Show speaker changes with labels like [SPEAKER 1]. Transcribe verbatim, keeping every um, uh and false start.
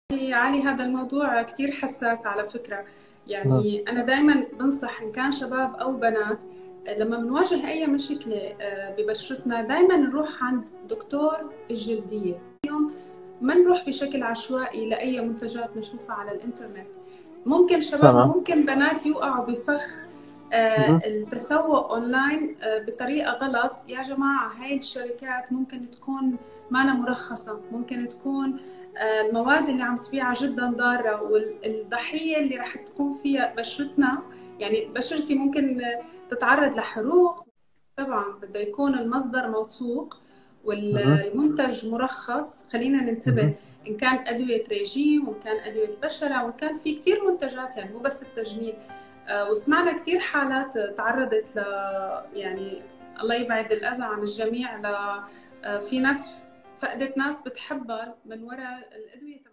[SPEAKER 1] يا علي، هذا الموضوع كتير حساس على فكرة.
[SPEAKER 2] مم.
[SPEAKER 1] يعني أنا دايما بنصح إن كان شباب أو بنات، لما بنواجه أي مشكلة آه، ببشرتنا دايما نروح عند دكتور الجلدية. ما نروح بشكل عشوائي لأي منتجات نشوفها على الإنترنت. ممكن شباب
[SPEAKER 2] تمام.
[SPEAKER 1] وممكن بنات يوقعوا بفخ
[SPEAKER 2] مم.
[SPEAKER 1] آه، التسوق أونلاين آه، بطريقة غلط. يا جماعة، هاي الشركات ممكن تكون مانا مرخصة، ممكن تكون آه، المواد اللي عم تبيعها جدا ضارة، والضحية اللي راح تكون فيها بشرتنا. يعني بشرتي ممكن آه، تتعرض لحروق. طبعا بده يكون المصدر موثوق
[SPEAKER 2] مم.
[SPEAKER 1] والمنتج مرخص. خلينا ننتبه،
[SPEAKER 2] مم.
[SPEAKER 1] إن كان أدوية ريجيم وإن كان أدوية بشرة وإن كان في كتير منتجات، يعني مو بس التجميل. آه، وسمعنا كتير حالات تعرضت ل، يعني الله يبعد الأذى عن الجميع، ل آه، في ناس فقدت ناس بتحبها من وراء الأدوية.